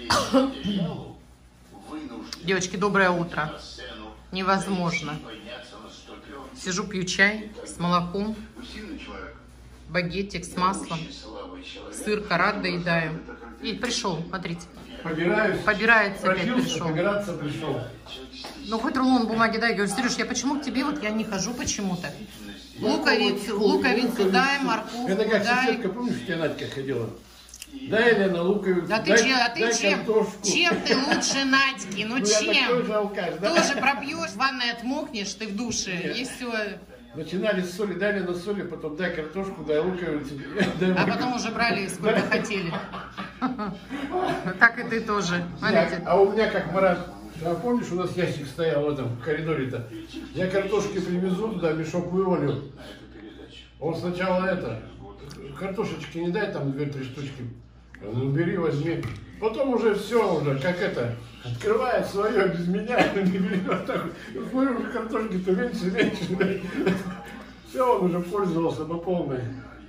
Девочки, доброе утро. Невозможно. Сижу, пью чай с молоком, багетик с маслом, сыр карат доедаю. И пришел, смотрите. Побирается опять пришел. Пришел. Ну хоть рулон бумаги дай. Говорю, Сереж, я почему к тебе вот я не хожу почему-то? Луковицу дай, морковку это как дай. соседка, помнишь, где Надька ходила? Дай, Лена, луковицу. Да ты, чем ты лучше Надьки? Ну чем? Алкаш, да? Тоже пропьешь, в ванной отмокнешь, ты в душе, и все. Начинали с соли, дай, Лена, соли, потом дай картошку, дай луковицу. А потом уже брали сколько хотели. Так и ты тоже. А у меня как Марат, помнишь, у нас ящик стоял в этом коридоре-то? Я картошки привезу туда, мешок вывалю. Он сначала картошечки не дай, там 2-3 штучки. Ну, бери, возьми. Потом уже все, как открывает свое без меня. Смотрю, уже картошки-то меньше. Все, он уже пользовался по полной.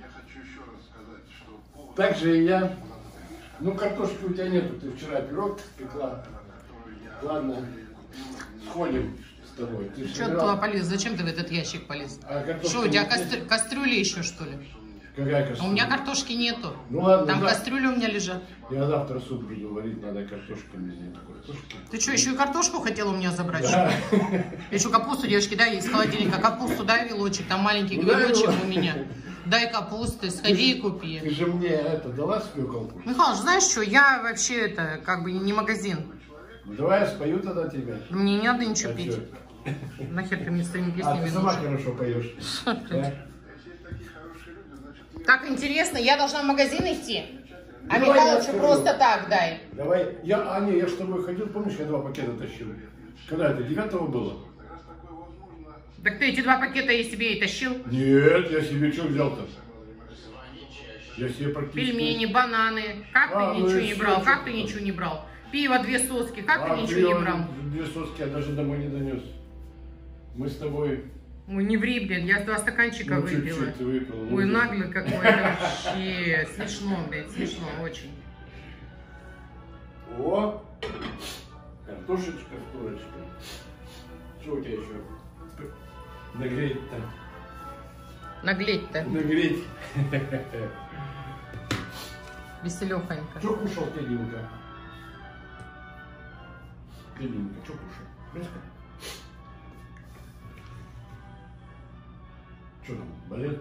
Так же и я. Ну, картошки у тебя нету, ты вчера пирог пекла. Ладно, сходим с тобой. Ты что ты туда полез? Зачем ты в этот ящик полез? Что, у тебя кастрюли еще, что ли? Какая кастрюля? А у меня картошки нету. Ну ладно. Там кастрюли у меня лежат. Я завтра суп буду варить, надо картошку мне такой. Ты что, еще и картошку хотела у меня забрать? Да. Еще капусту, девочки, дай из холодильника. Капусту дай вилочек, там маленький гвоздочек у меня. Дай капусты, сходи и купи. Ты же мне дала свеколку? Михалыч, знаешь что, я вообще как бы не магазин. Давай я спою тогда тебя. Мне не надо ничего пить. Нахер ты мне с твоими песнями ты сама хорошо поешь. Как интересно, я должна в магазин идти? А Михалычу просто так дай. Давай. Я с тобой ходил, помнишь, я 2 пакета тащил? Когда это, 9-го было? Так ты эти 2 пакета я себе и тащил? Нет, я себе что взял-то? Я себе практически... Пельмени, бананы. Как ты ничего не брал? Как ты ничего не брал? Пиво, 2 соски. Как ты ничего не брал? 2 соски я даже домой не донес. Мы с тобой... Ой, не ври, блин, я 2 стаканчика выпила. Чуть-чуть выпила. Ой, наглый какой, это вообще смешно, блядь, смешно, очень. О, картошечка с курочкой. Что у тебя еще? Нагреть-то. Наглеть-то. Нагреть. Веселехонько. Что кушал Теденька? Теденька, что кушал? Мяско? Что там, болит?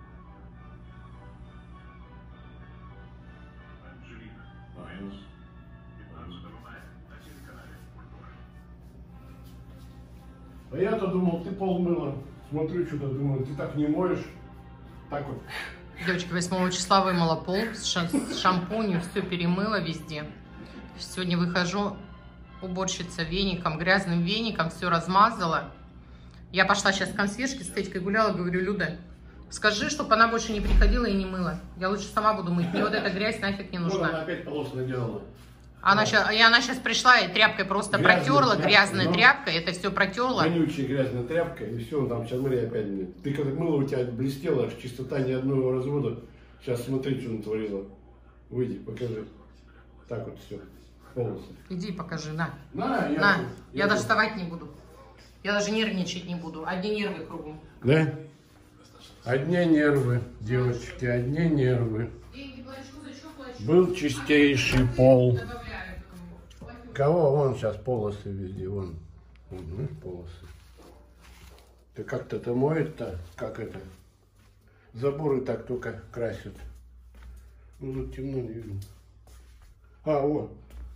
А я-то думал, ты пол мыла. Смотрю, что-то думаю, ты так не моешь. Так вот. Девочки, 8 числа вымыла пол с шампунью, все перемыла везде. Сегодня выхожу, уборщица веником, грязным веником, все размазала. Я пошла сейчас к консьержке, с Тетькой гуляла, говорю, Люда, скажи, чтобы она больше не приходила и не мыла. Я лучше сама буду мыть, мне вот эта грязь нафиг не нужна. Она опять полос наделала. Она сейчас пришла и тряпкой просто протерла, грязной тряпкой, это все протерла. Вонючая грязная тряпка, и все, там сейчас смотри опять мне. Ты как мыло у тебя блестело, аж чистота ни одного развода. Сейчас смотри, что натворила. Выйди, покажи. Так вот все, полосы. Иди покажи, на. На, я даже вставать не буду. Я даже нервничать не буду, одни нервы кругом. Да? Одни нервы, девочки, одни нервы. Был чистейший пол. Кого? Вон сейчас полосы везде, вон. Полосы. Ты как-то это моет-то? Как это? Заборы так только красят. Ну тут темно, не видно. А, вот.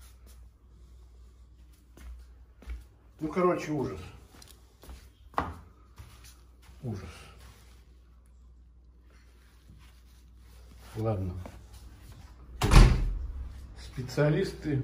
Ну, короче, ужас. Ужас. Ладно. Специалисты.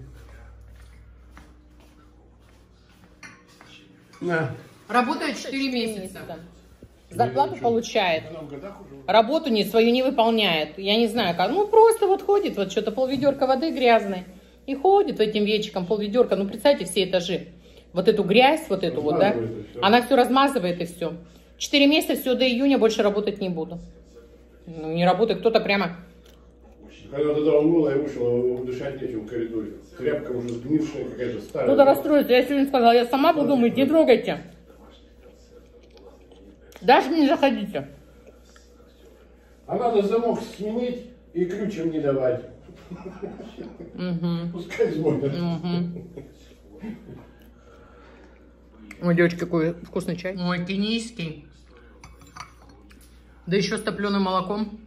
На. Работает 4 месяца. Зарплату получает. Работу свою не выполняет. Я не знаю как. Ну, просто вот ходит, вот что-то полведерка воды грязной. И ходит этим вечиком полведерка. Ну, представьте, все этажи. Вот эту грязь, вот эту вот, да? Она все размазывает и все. 4 месяца, все, до июня больше работать не буду. Ну, не работает. Кто-то прямо Когда туда умыла, я вышел, дышать нечем в коридоре. Тряпка уже сгнившая, какая-то старая. Кто-то расстроится, я сегодня сказала, я сама буду мыть, не трогайте. Даже не заходите. А надо замок сменить и ключем не давать. Пускай звонят. Ой, девочки, какой вкусный чай. Ой, кенийский. Да еще с топленым молоком.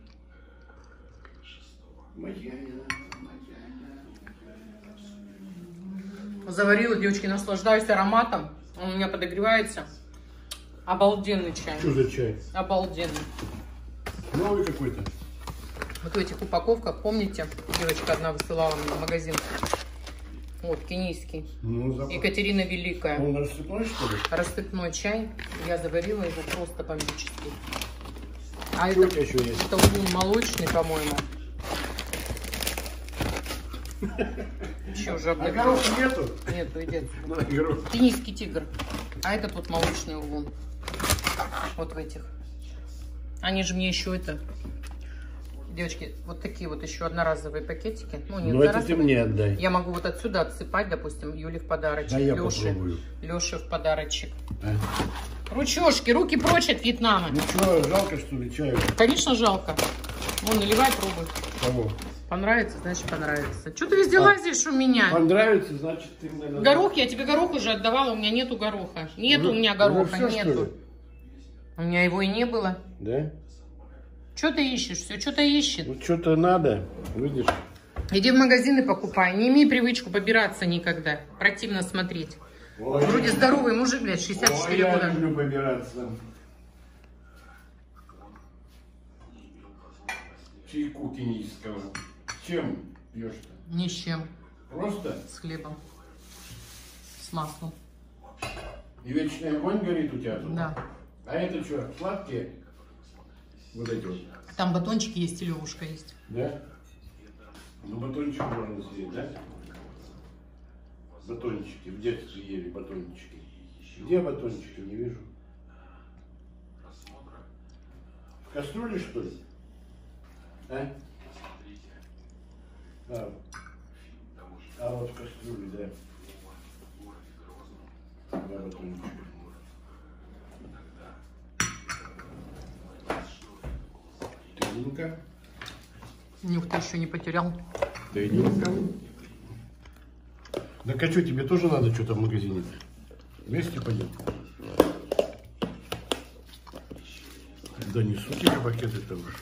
Заварила, девочки, наслаждаюсь ароматом. Он у меня подогревается. Обалденный чай. Что за чай? Обалденный. Новый какой-то. Вот в этих упаковках, помните, девочка одна высылала мне в магазин. Вот, кенийский. Ну, Екатерина Великая. Он рассыпной, что ли? Рассыпной чай. Я заварила его просто бомбический. А Что это, еще есть? это улун молочный, по-моему. Еще уже А гороха нету? Нету, идет. Горох. Кенийский тигр. А этот вот молочный улун. Вот в этих. Они же мне еще это... Девочки, вот такие вот еще одноразовые пакетики. Ну, не Ну, это ты мне отдай. Я могу вот отсюда отсыпать, допустим, Юле в подарочек. Да, я попробую. Леше в подарочек. А? Ручешки, руки прочь от Вьетнама. Ну что, жалко, что ли, чаю? Конечно, жалко. Ну, наливай, пробуй. Кого? Понравится, значит понравится. Что ты везде лазишь у меня? Понравится, значит, ты, наверное... Горох, я тебе горох уже отдавала, у меня нету гороха. Нету у меня гороха, все, нету. У меня его и не было. Да? Что ты ищешь? Все что-то ищет. Вот что-то надо, видишь? Иди в магазин и покупай. Не имей привычку побираться никогда. Противно смотреть. Ой. Вроде здоровый мужик, блядь, 64 Ой, года. я люблю побираться. Чайку кенийского. Чем пьешь-то? Ни с чем. Просто? С хлебом. С маслом. И вечный огонь горит у тебя тут? Да. А это что, сладкие? Вот эти вот. Там батончики есть и левушка есть. Да? Ну, батончик можно съесть, да? Батончики. В детстве ели батончики. Где батончики? Не вижу. В кастрюле, что ли? А? А вот в кастрюле, да. Да, батончики. Тоненько. Нюх-то еще не потерял. Тоненько. Да а что, тебе тоже надо что-то в магазине? Вместе пойдем? Да несу тебе пакеты-то уж.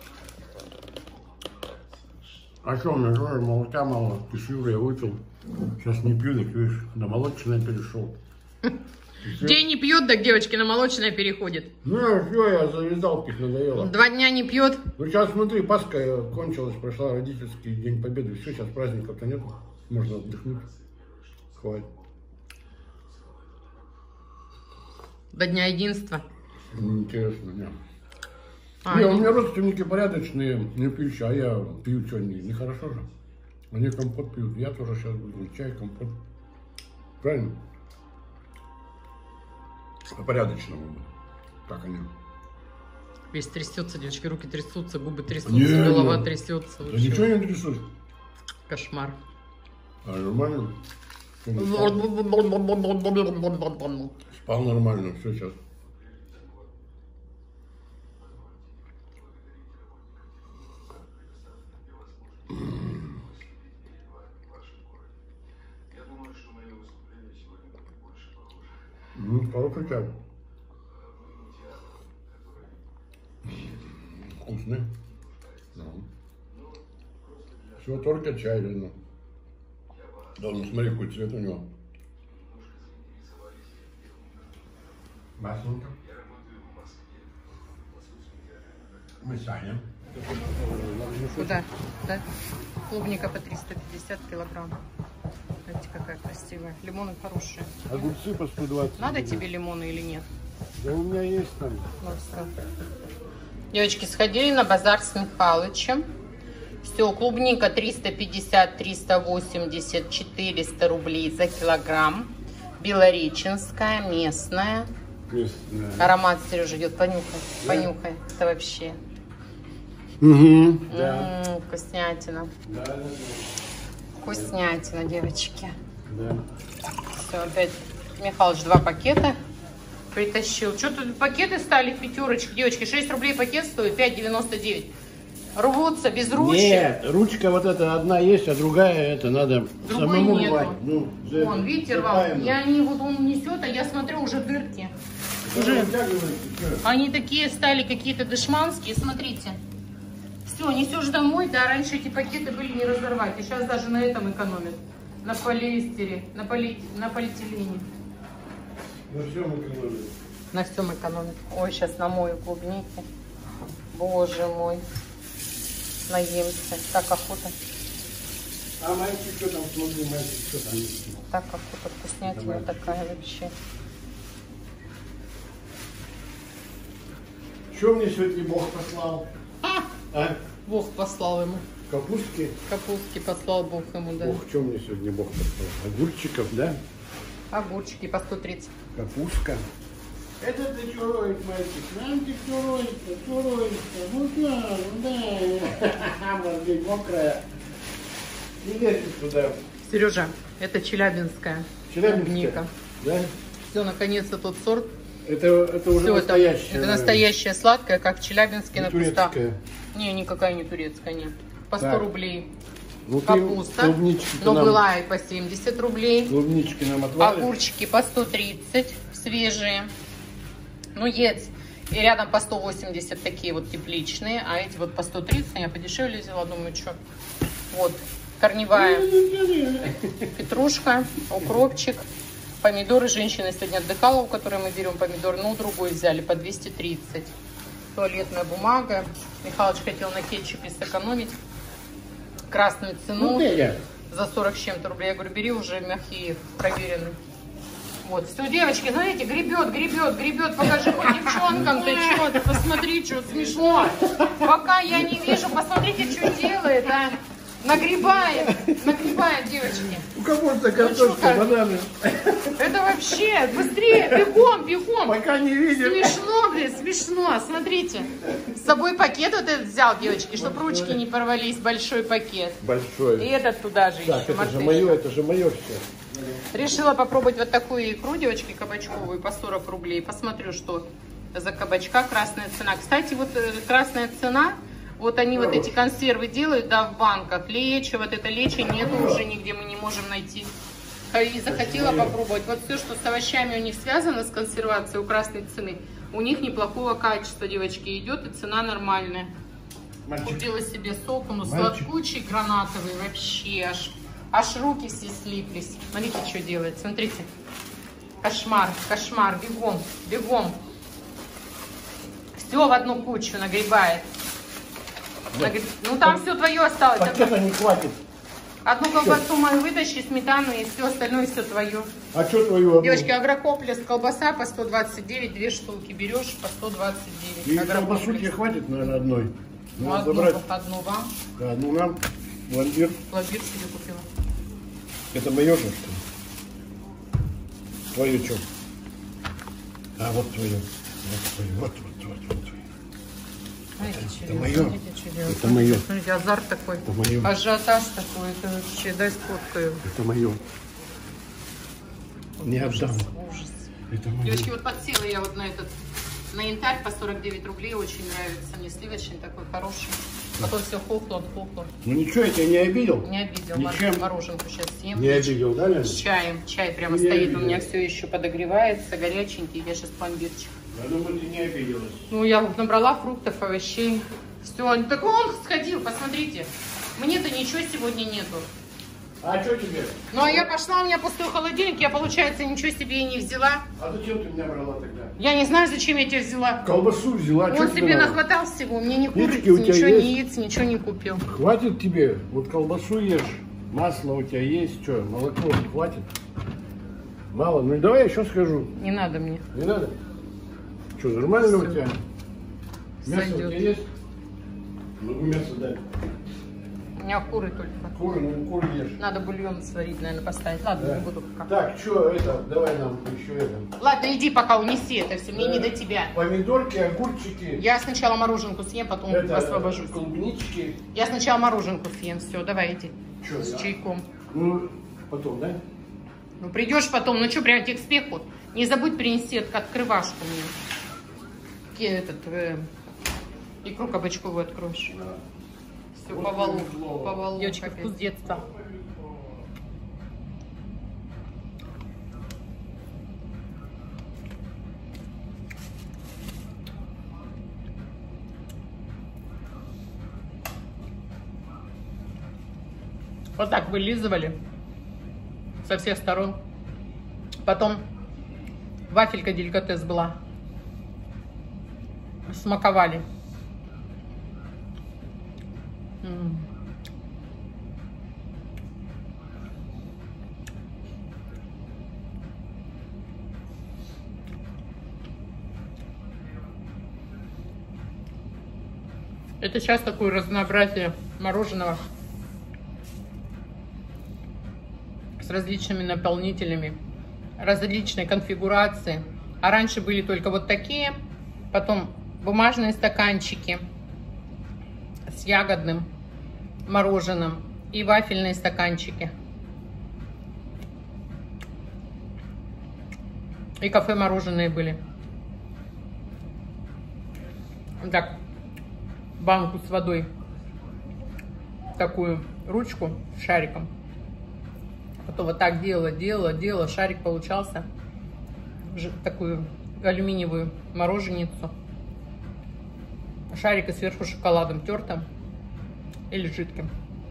А что, у меня тоже молока мало. Кефир я выпил. Сейчас не пью, так видишь, на молочное перешел. День не пьет, так девочки на молочное переходит. Ну, все, я завязал, их надоело. 2 дня не пьет. Ну, сейчас смотри, Пасха кончилась, прошла родительский День Победы. Все, сейчас праздников-то нет. Можно отдохнуть. Хватит. До Дня Единства. Интересно, нет. А, Не, у меня родственники порядочные, не пьющие, а я пью что, нехорошо же. Они компот пьют, я тоже сейчас буду чай, компот. Правильно? По-порядочному. Так они. Весь трясется, девочки, руки трясутся, губы трясутся, Не, голова ну, трясется. Да ничего не трясусь. Кошмар. А нормально? Спал нормально, все сейчас. Хороший чай. Вкусный. Все, только чай, реально. Да, ну смотри, какой цвет у него. Масленько. Мы Саня. Куда? Да? Клубника по 350 килограмм. Смотрите, какая красивая. Лимоны хорошие. Огурцы по 120. Надо тебе лимоны или нет? Да у меня есть там. Ну, все. Девочки, сходили на базар с Михалычем. Все, клубника 350, 380, 400 рублей за килограмм. Белореченская, местная. Местная. Аромат, Сережа, идет. Понюхай, понюхай. Это вообще. Угу, да. Вкуснятина. Да, да, да. Вкуснятина, девочки. Да. Все, опять Михалыч 2 пакета притащил. Что тут пакеты стали в пятерочку, девочки? 6 рублей пакет стоит, 5,99. Рвутся без ручек. Нет, ручка вот эта одна есть, а другая это надо Другой самому нету. рвать. Ну, Вон, видите, рвал. И они вот он несет, а я смотрю, уже дырки. Уже. Они такие стали какие-то дешманские, смотрите. Все, несешь домой, да, раньше эти пакеты были не разорвать. И сейчас даже на этом экономят. На полиэстере, на полиэтилене. На всем экономим. На всем экономят. Ой, сейчас намою клубники. Боже мой. Наемся. Так охота. А мальчик, что там, смотри, мальчик, что там? Так охота, вкуснятина такая вообще. Что мне сегодня Бог послал? А? Бог послал ему. Капустки? Капустки послал Бог ему, да. Ох, что мне сегодня Бог послал? Огурчиков, да? Огурчики по 130. Капустка. Это ты что роешь, мальчик? Нам ты что роешь-то? Что роешь-то? Ну да. Мордень мокрая. Не лезешь туда. Сережа, это челябинская клубника. Да? Все, наконец-то тот сорт. Это уже Всё, настоящее. это настоящая сладкая, как в Челябинске на кустах. Турецкая. Не, никакая не турецкая, нет. По 100 Так. рублей. Ну, ты Капуста. клубнички-то Но нам- была и по 70 рублей. Клубнички нам отвалишь? Огурчики по 130 свежие. Ну, есть. И рядом по 180 такие вот тепличные. А эти вот по 130. Я подешевле взяла, думаю, что. Вот. Корневая петрушка, укропчик. Помидоры. Женщина сегодня отдыхала, у которой мы берем помидоры. Ну, другой взяли по 230. Туалетная бумага. Михалыч хотел на кетчупе сэкономить. Красную цену. Ну, я. За 40 с чем-то рублей. Я говорю, бери уже мягкие, проверенные. Вот, все, девочки, знаете, гребет. Покажи хоть девчонкам-то, что ты, посмотри, что смешно. Пока я не вижу, посмотрите, что делает, а. Нагребает, девочки. У кого-то картошка, Ну, бананы. Это вообще, быстрее, бегом. Пока не видим. Смешно, смотрите. С собой пакет вот этот взял, девочки, чтобы ручки не порвались, большой пакет. И Большой. этот туда же Так, еще, это же мое все. Решила попробовать вот такую икру, девочки, кабачковую по 40 рублей. Посмотрю, что за кабачка, красная цена. Кстати, вот красная цена, вот они вот эти консервы делают, да, в банках. Лечо, вот это лечо нету уже нигде, мы не можем найти. И захотела попробовать. Вот все, что с овощами у них связано, с консервацией у красной цены, у них неплохого качества, девочки, идет, и цена нормальная. Мальчик. Купила себе сок, он Мальчик. сладкучий, гранатовый, вообще аж руки все слиплись. Смотрите, что делает, смотрите. Кошмар, бегом. Все в одну кучу нагребает. Ну там все твое осталось. Пакета не хватит. Одну колбасу мою вытащи, сметану и все остальное все твое. А что твою? Девочки, агрокомплекс, колбаса по 129, 2 штуки берешь по 129. И колбасу тебе хватит, наверное, одной. Ну, Надо забрать. одну вам. Да, одну нам. Пломбир. Пломбир себе купила. Это мое же, что ли? Твое что? А, вот твое. Вот твое. Это мое. Это мое. Смотрите, азарт такой. Это мое. Ажиотаж такой. Это вообще, дай сфоткаю. Это мое. Не отдам. Ужас. Это мое. Девочки, вот подсела я вот на янтарь по 49 рублей. Очень нравится мне. Сливочный такой хороший. Потом все хохло. Ну ничего, я тебя не обидел. Не обидел. Ничем. Мороженку сейчас съем. Не обидел, да, Лена? С чаем. Чай прямо Ну, я стоит. У видела. меня все еще подогревается. Горяченький. Я сейчас пломбирчик. Я думаю, ты не обиделась. Ну, я вот набрала фруктов, овощей. Все. Так он сходил, посмотрите. Мне-то ничего сегодня нету. А что тебе? Ну, а я пошла, у меня пустой холодильник, я, получается, ничего себе и не взяла. А зачем ты меня брала тогда? Я не знаю, зачем я тебя взяла. Колбасу взяла. Он что тебе себе надо? нахватал всего, мне не Яички курицы, у тебя ничего есть? не яиц, ничего не купил. Хватит тебе? Вот колбасу ешь, масло у тебя есть, что, молоко хватит? Мало? Ну давай еще схожу. Не надо мне. Не надо? Что, нормально Всё. у тебя? Мясо у Сойдет. тебя есть? Ну, мясо дай. меня куры только. Куры, ну куры ешь. Надо бульон сварить, наверное, поставить. Ладно, Да. не буду пока. Так, что это, давай нам еще это. Ладно, иди пока унеси это все, мне не до тебя. Помидорки, огурчики. Я сначала мороженку съем, потом Это освобожусь. клубнички. Я сначала мороженку съем, все, давай иди. Чё, С я? чайком. Ну, потом, да? Ну, придешь потом, ну что, прям тебе к спеху. Не забудь принести открывашку мне. Икру кабачковую откроешь. Да. Все, Вот повалу. повезло. Повалу. Девочки, вкус детства. Вот так вылизывали со всех сторон. Потом вафелька деликатес была. Смаковали. Это сейчас такое разнообразие мороженого с различными наполнителями, различной конфигурации. А раньше были только вот такие, потом бумажные стаканчики с ягодным мороженым и вафельные стаканчики. И кафе-мороженые были. Так, банку с водой, такую ручку с шариком. Потом вот так делала, шарик получался. Такую алюминиевую мороженицу. Шарик и сверху шоколадом тертым или жидким.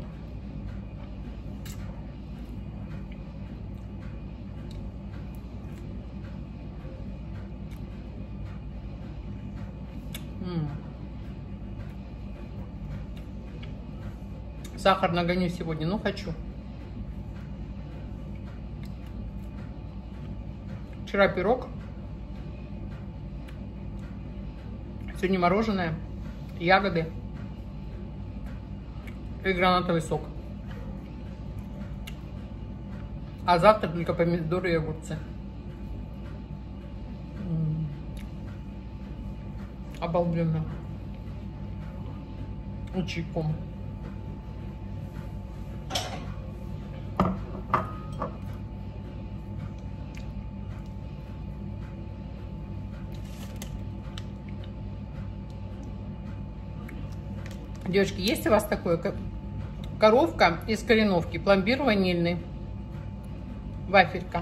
Сахар нагоню сегодня, ну хочу. Вчера пирог, сегодня мороженое, ягоды и гранатовый сок. А завтра только помидоры и огурцы. Обалденно. И чайком. Девочки, есть у вас такое? Коровка из кореновки, пломбир ванильный, вафелька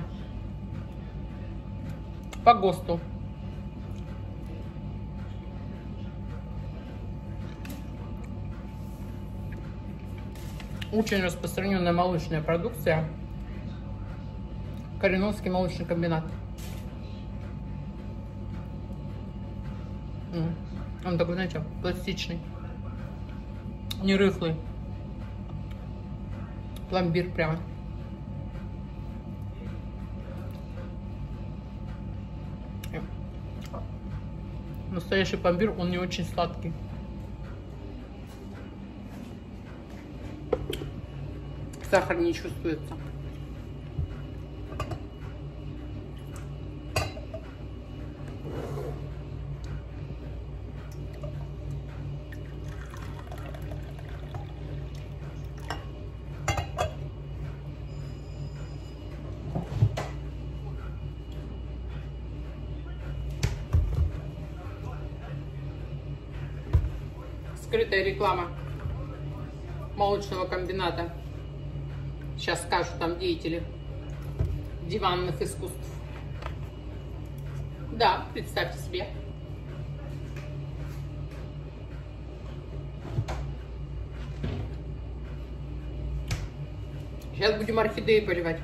по ГОСТу. Очень распространенная молочная продукция. Кореновский молочный комбинат. Он такой, знаете, пластичный. Не рыхлый. Пломбир прямо. Настоящий пломбир, он не очень сладкий. Сахар не чувствуется. Скрытая реклама молочного комбината. Сейчас скажут там деятели диванных искусств. Да, представьте себе. Сейчас будем орхидеи поливать.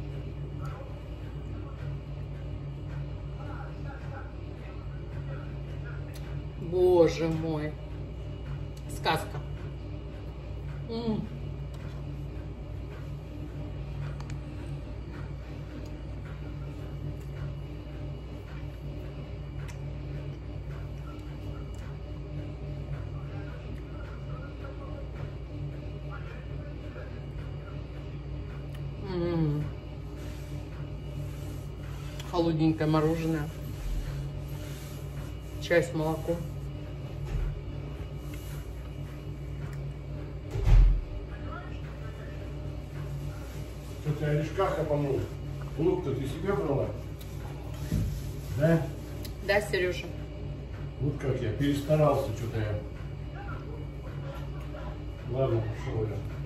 Боже мой. Сказка. холодненькое мороженое. Чай с молоком. Что ты орешка хапанул? Лук-то ты себе брала? Да? Да, Сережа? Вот как я перестарался, что-то я. Ладно, пошел я.